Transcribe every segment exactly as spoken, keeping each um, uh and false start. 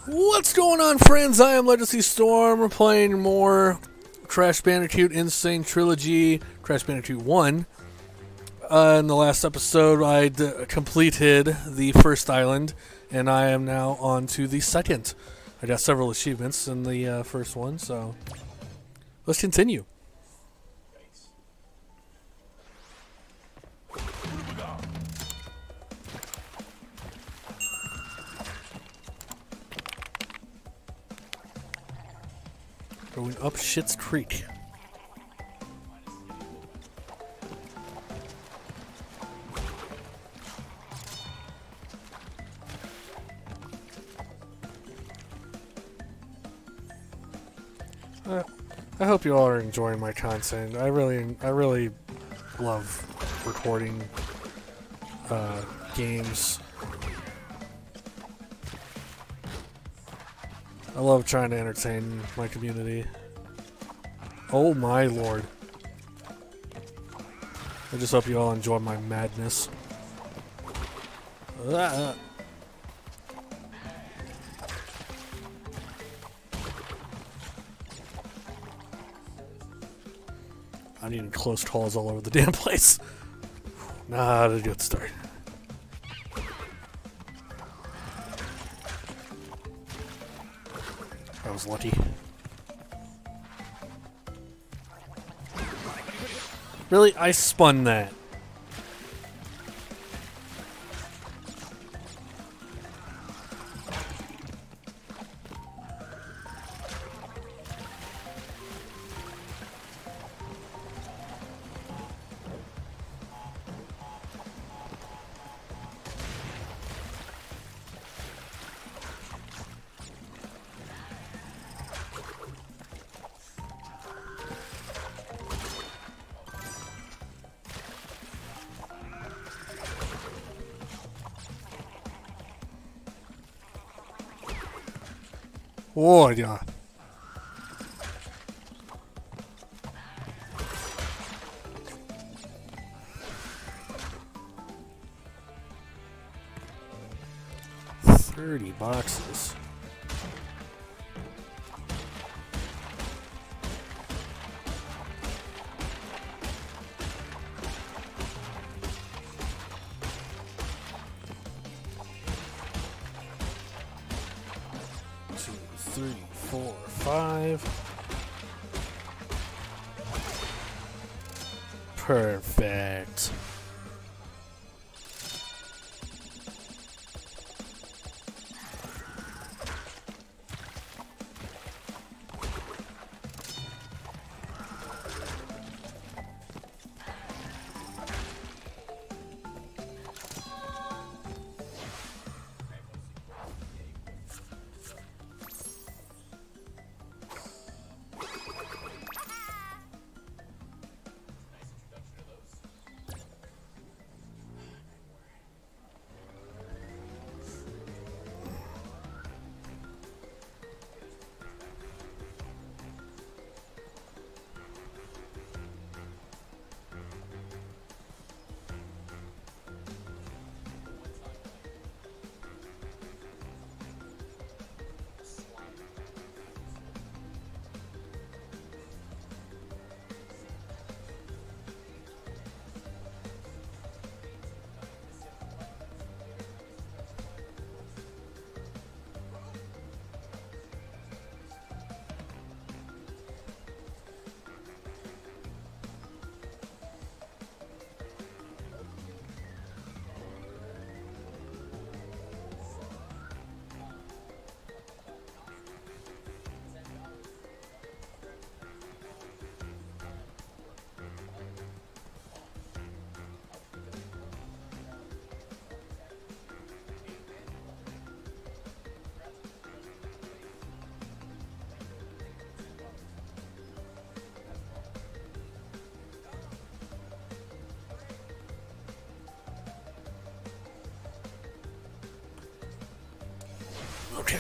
What's going on, friends? I am Legacy Storm. We're playing more Crash Bandicoot Insane Trilogy, Crash Bandicoot one. Uh, in the last episode, I d completed the first island, and I am now on to the second. I got several achievements in the uh, first one, so let's continue. Going up Schitt's Creek. Uh, I hope you all are enjoying my content. I really, I really love recording uh, games. I love trying to entertain my community. Oh my lord. I just hope you all enjoy my madness. Ah. I'm needing close calls all over the damn place. Not a good start. I was lucky. Really? I spun that. Oh, yeah. Thirty boxes. Three, four, five. Perfect. Okay.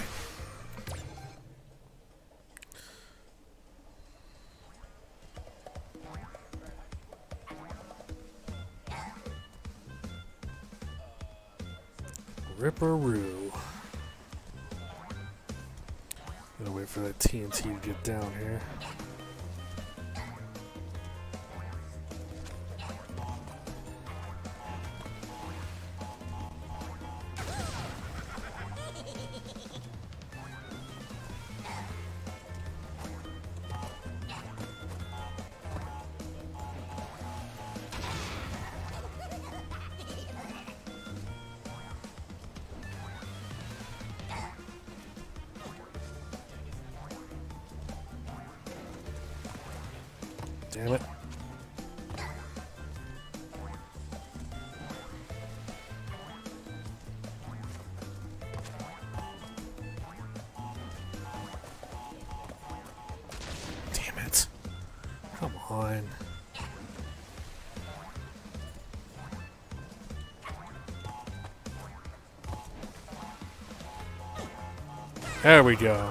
Ripperoo. Gotta wait for that T N T to get down here. Damn it. Damn it. Come on. There we go.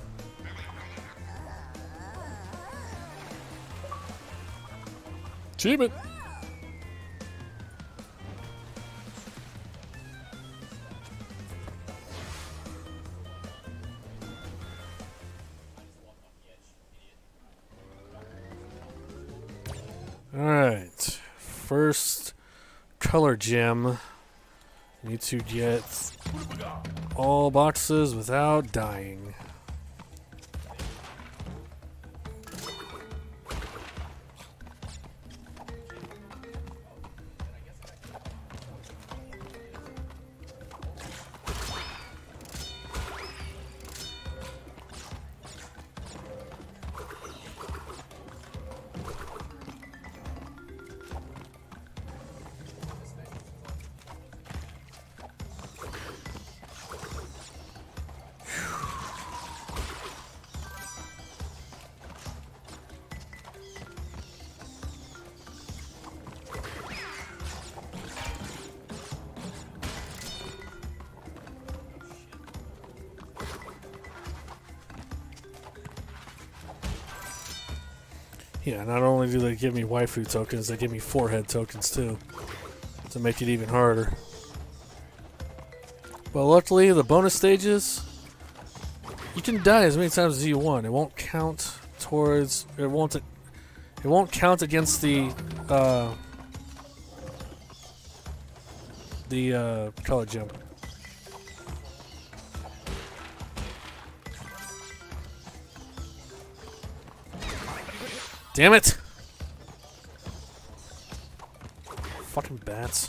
Achievement. All right. First color gem. Need to get all boxes without dying. Yeah, not only do they give me waifu tokens, they give me forehead tokens too, to make it even harder. But luckily, the bonus stages, you can die as many times as you want. It won't count towards. It won't. It won't count against the uh, the uh, color gem. Damn it! Fucking bats.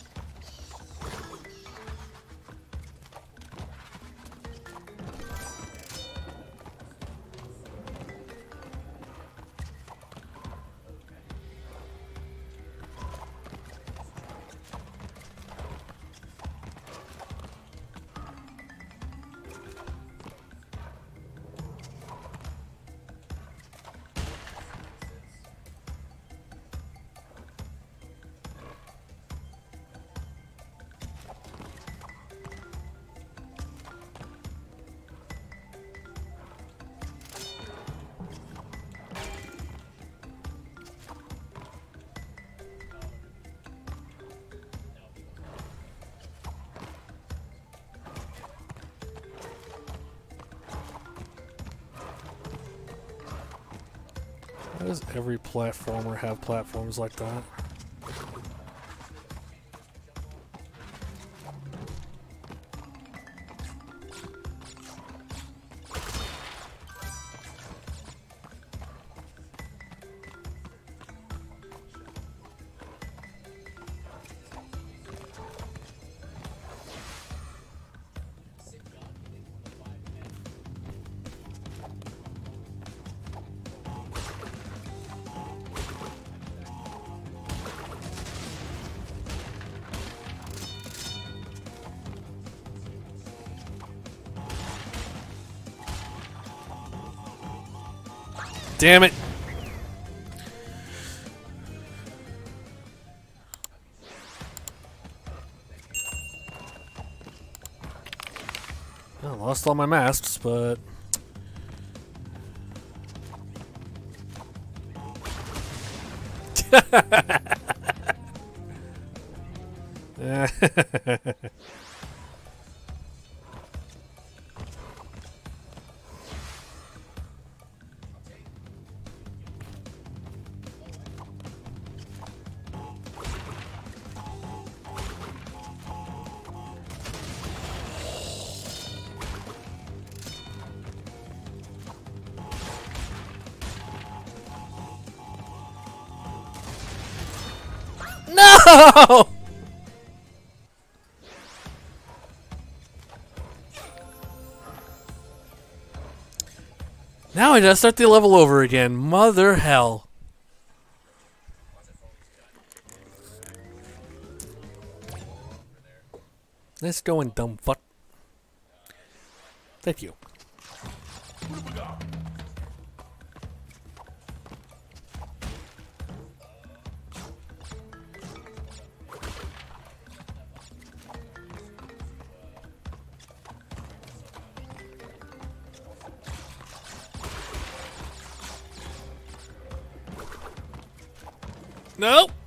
Why does every platformer have platforms like that? Damn it! I lost all my masks, but No! Now I gotta start the level over again. Mother hell. Let's go and dumb fuck. Thank you. Nope.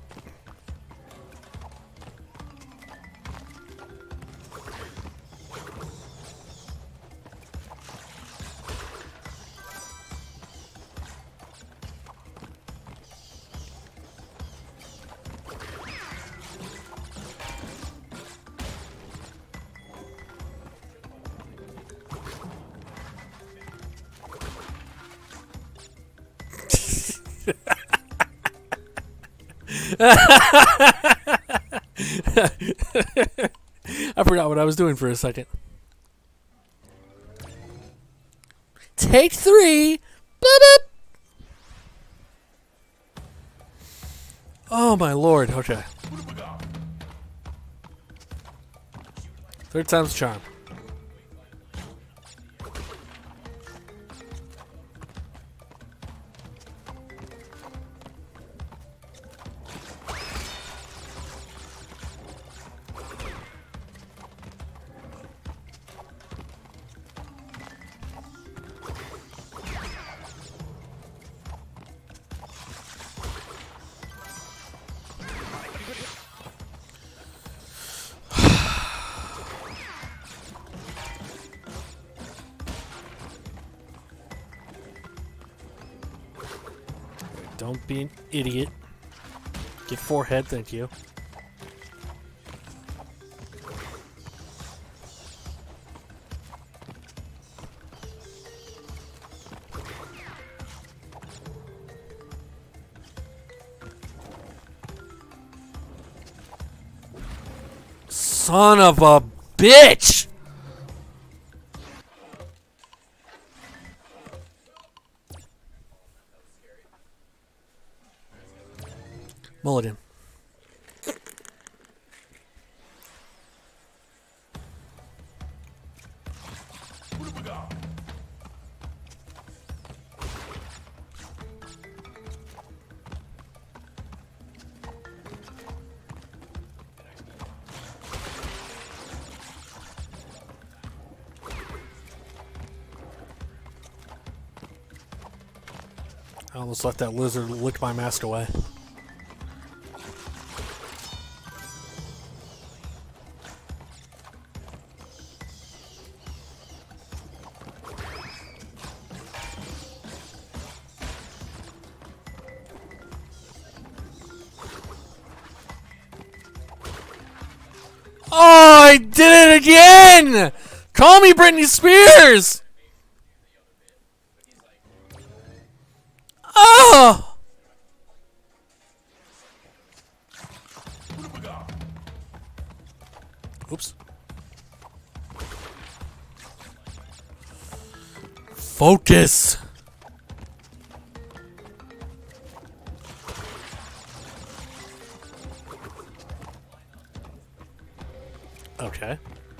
I forgot what I was doing for a second. Take three. Boop. Oh my lord. Okay. Third time's a charm. Don't be an idiot. Get forehead, thank you. Son of a bitch! Mulligan. I almost let that lizard lick my mask away. Oh, I did it again! Call me Britney Spears! Oh! Oops. Focus! Okay.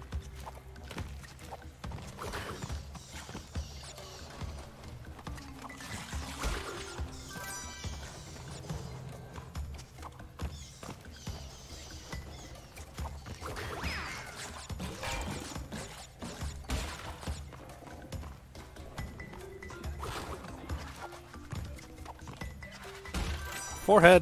Forehead.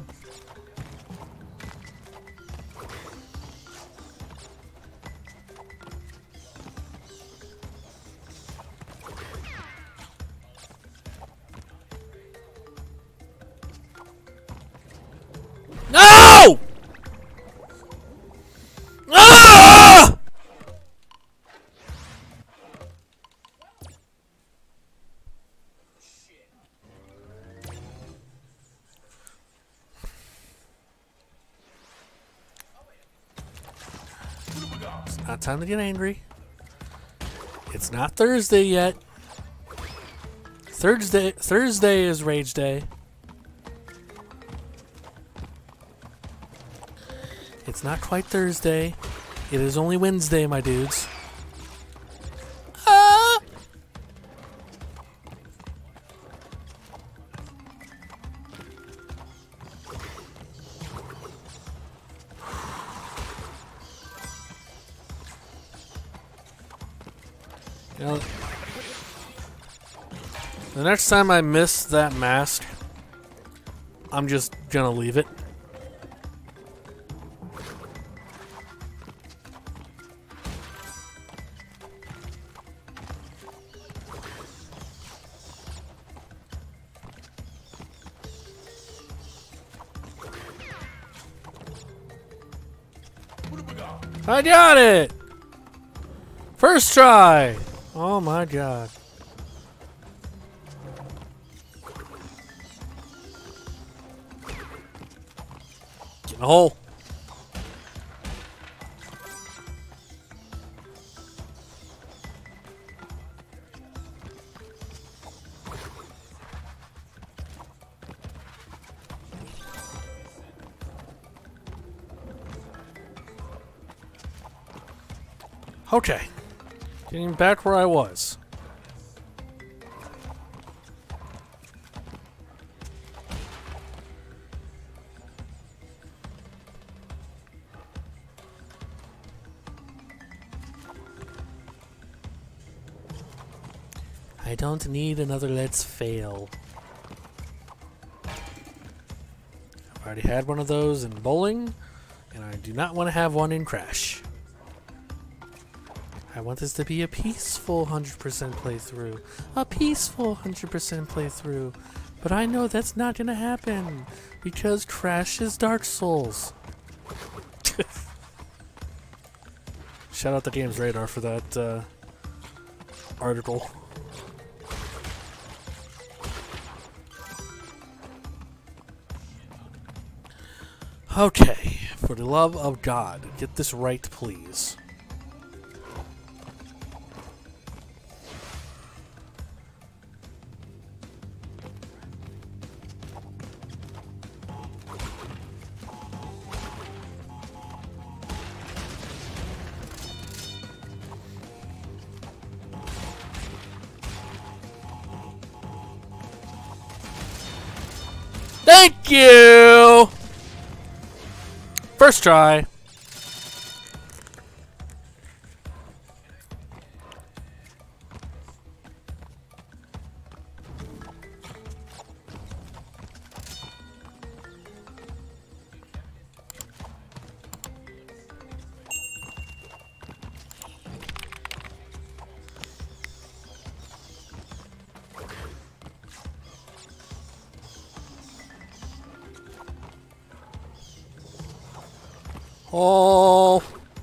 No! Ah! time to get angry. It's not Thursday yet. Thursday, Thursday is Rage Day. It's not quite Thursday. It is only Wednesday, my dudes. Ah! You know, the next time I miss that mask, I'm just gonna leave it. I got it! First try! Oh my god. Get in a hole. Okay. Getting back where I was. I don't need another let's fail. I've already had one of those in bowling, and I do not want to have one in Crash. I want this to be a peaceful one hundred percent playthrough. A peaceful one hundred percent playthrough. But I know that's not gonna happen, because Crash is Dark Souls. Shout out to Games Radar for that uh, article. Okay, for the love of God, get this right, please. Thank you! First try. Oh.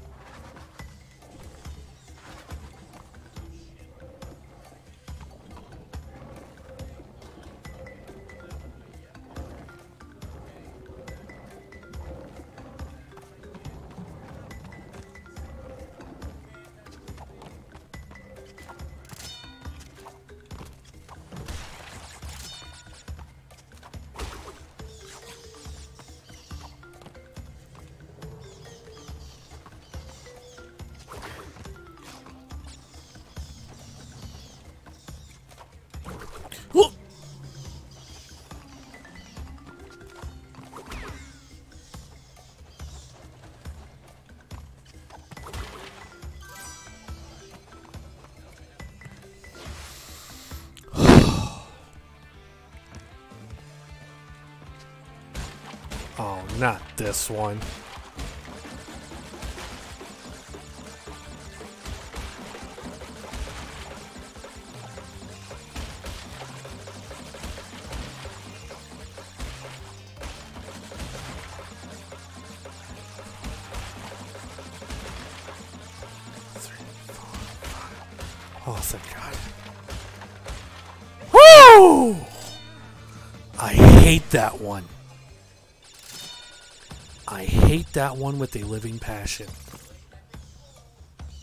Oh, not this one. Oh, thank God. Woo! I hate that one. I hate that one with a living passion.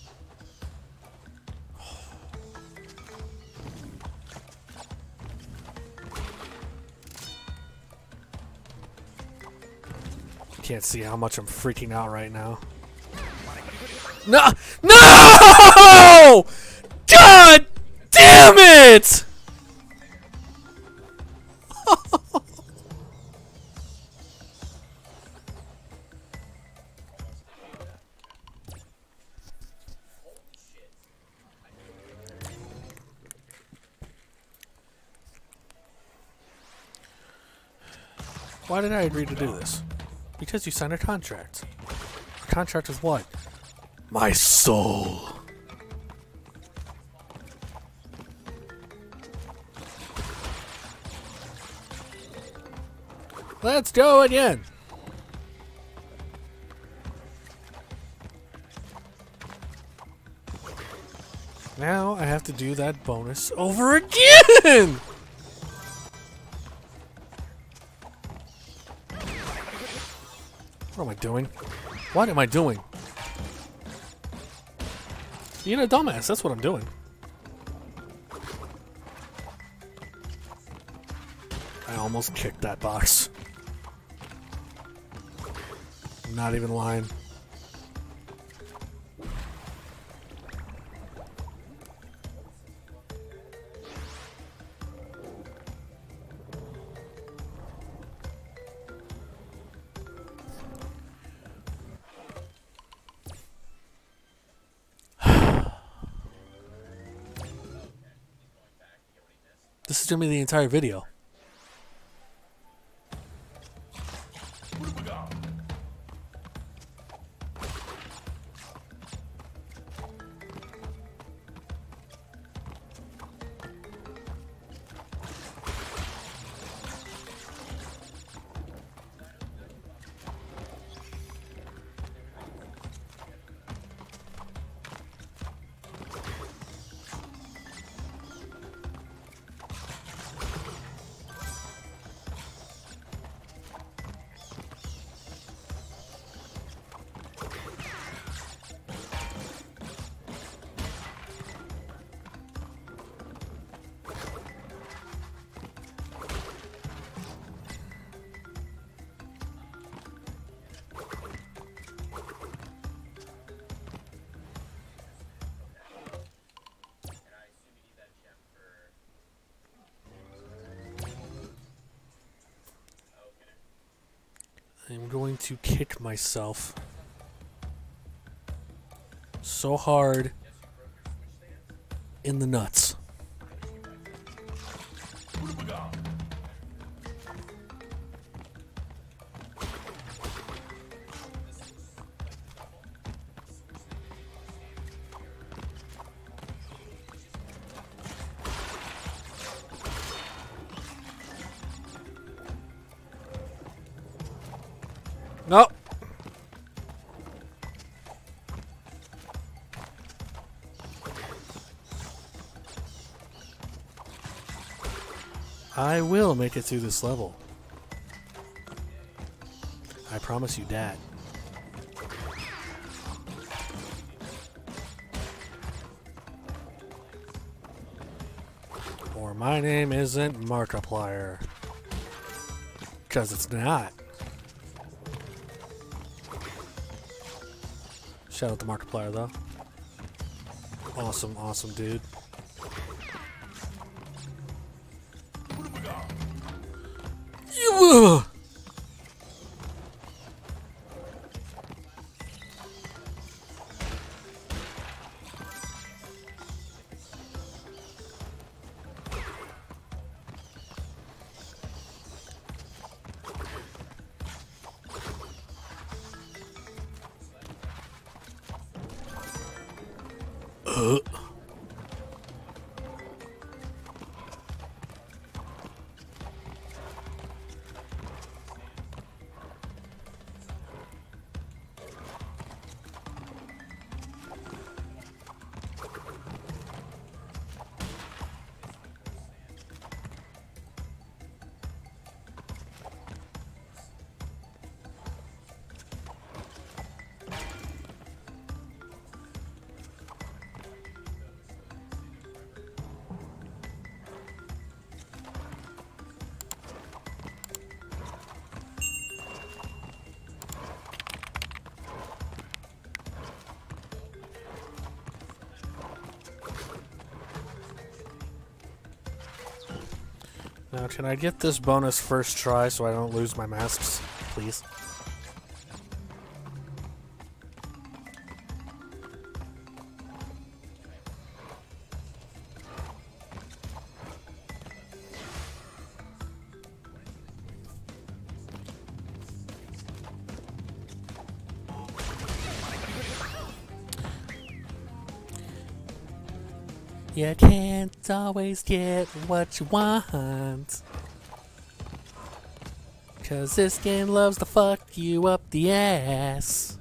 can't see how much I'm freaking out right now. No! No! God damn it! Why did I agree to do this? Because you signed a contract. A contract with what? My soul. Let's go again. Now I have to do that bonus over again. What am I doing? What am I doing? Being a dumbass, that's what I'm doing. I almost kicked that box. I'm not even lying. This is gonna be the entire video. I'm going to kick myself so hard in the nuts. No. I will make it through this level. I promise you that. Or my name isn't Markiplier. 'Cause it's not. Shout out to Markiplier though. Awesome, awesome dude. You. Uh. Now, can I get this bonus first try so I don't lose my masks, please? You can't always get what you want, 'cause this game loves to fuck you up the ass.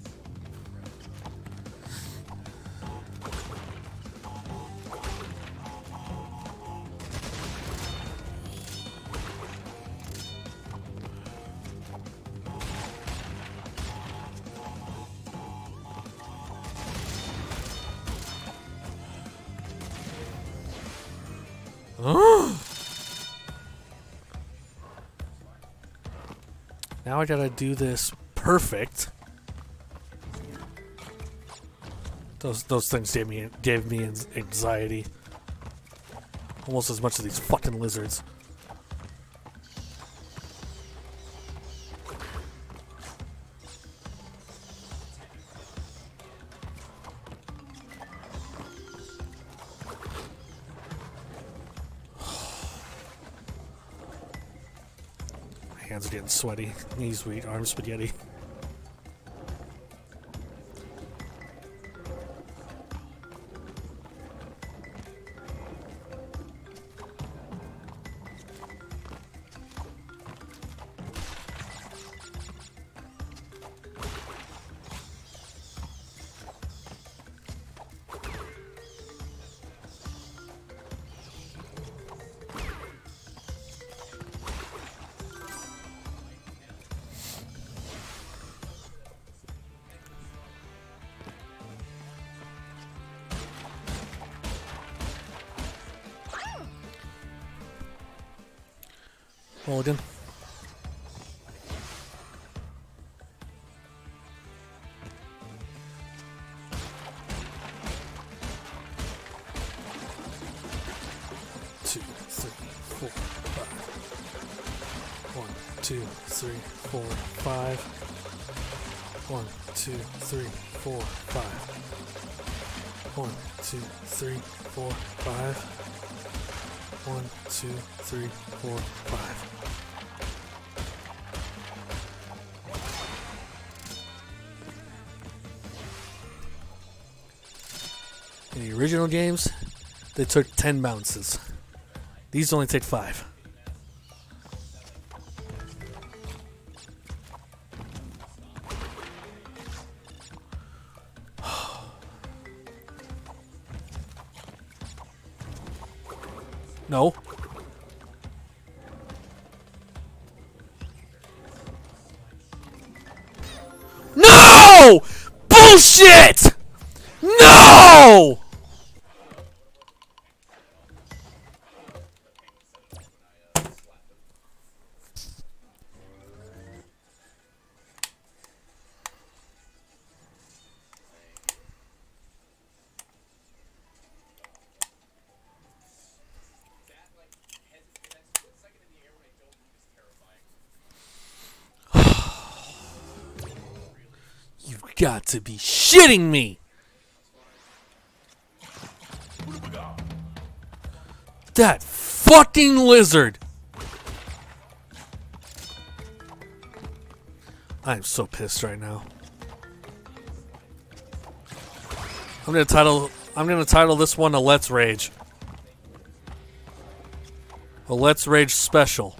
Now I gotta do this perfect. Those those things gave me gave me anxiety, almost as much as these fucking lizards. Hands are getting sweaty. Knees weak. Arms spaghetti. Roll again. Two, three, four, five. One, two, three, four, five. One, two, three, four, five. One, two, three, four, five. One, two, three, four, five. In the original games, they took ten bounces. These only take five. No. No! Bullshit! No! You've got to be shitting me! That fucking lizard! I'm so pissed right now. I'm gonna title I'm gonna title this one a Let's Rage. A Let's Rage special.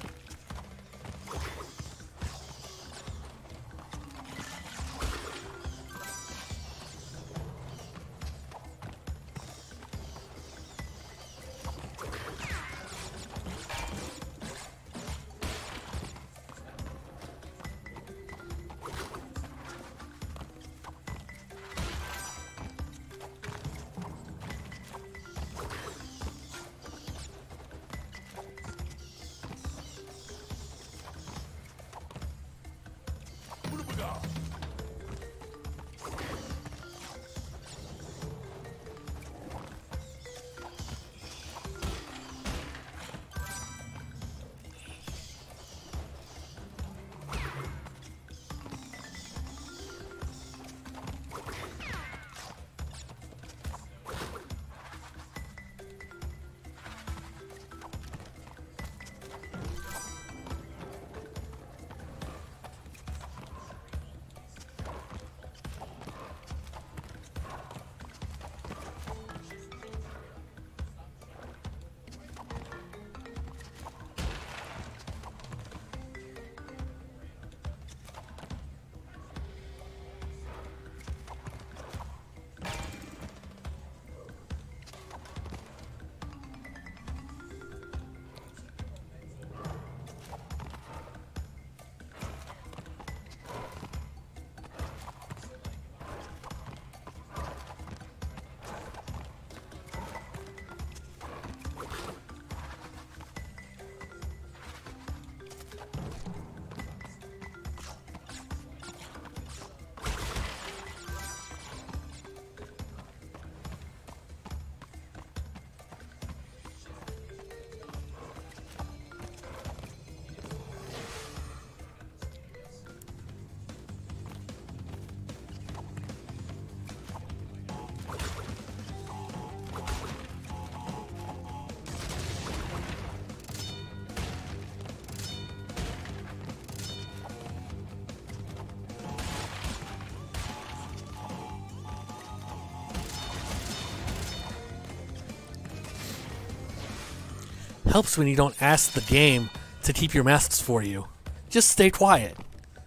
Helps when you don't ask the game to keep your masks for you. Just stay quiet.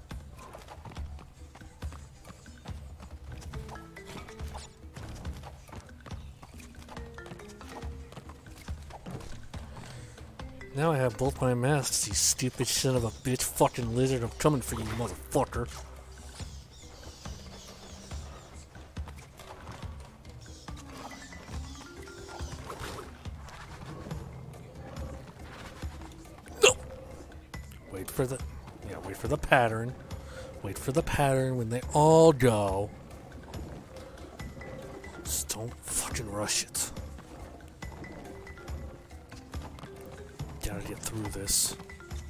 Now I have both my masks, you stupid son of a bitch fucking lizard. I'm coming for you, motherfucker. No! Wait for the... Yeah, wait for the pattern. Wait for the pattern when they all go. Just don't fucking rush it. Gotta get through this.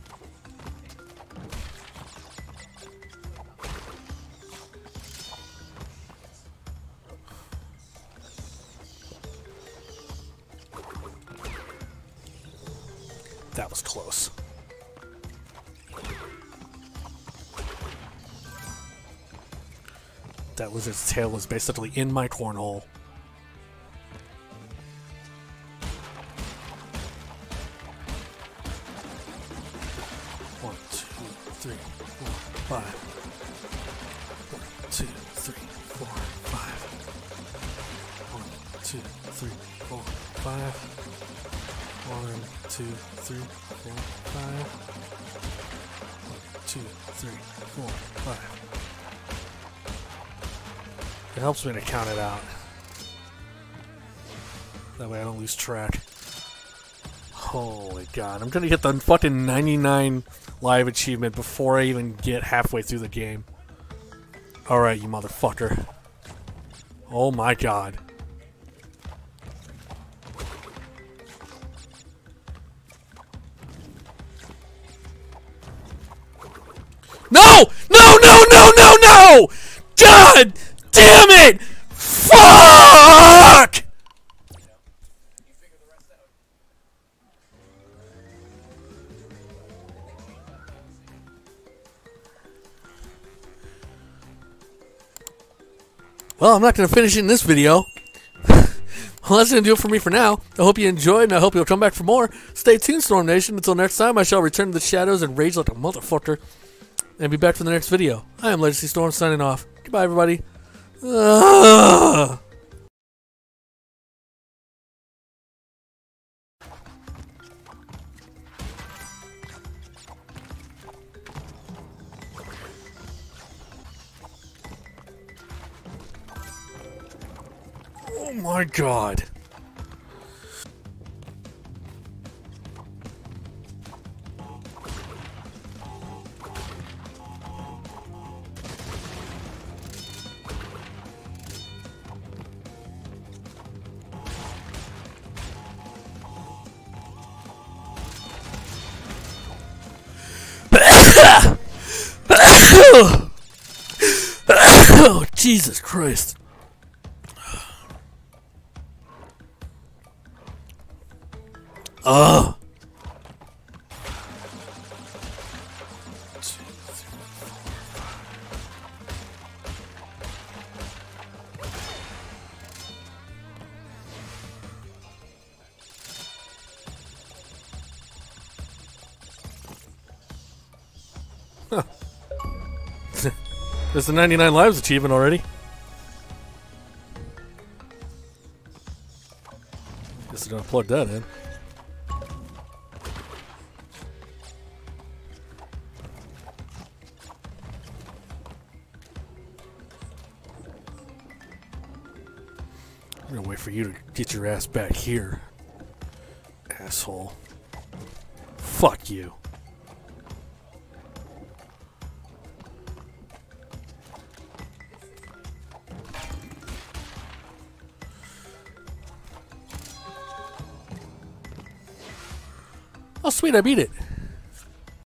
That was close. That lizard's tail was basically in my cornhole. One, two, three, four, five. One, two, three, four, five. One, two, three, four, five. One, two, three, four, five. One, two, three, four, five. It helps me to count it out. That way I don't lose track. Holy God, I'm gonna get the fucking ninety-nine live achievement before I even get halfway through the game. Alright, you motherfucker. Oh my God. No! No, no, no, no, no! God damn it! Fuck! Well, I'm not going to finish it in this video. Well, that's going to do it for me for now. I hope you enjoyed, and I hope you'll come back for more. Stay tuned, Storm Nation. Until next time, I shall return to the shadows and rage like a motherfucker. And be back for the next video. I am Legacy Storm, signing off. Goodbye, everybody. Ugh. Oh my God. Oh, Jesus Christ. Ugh. Huh. There's the ninety-nine lives achievement already. Guess I'm gonna plug that in. I'm gonna wait for you to get your ass back here, asshole. Fuck you. Oh, sweet, I beat it.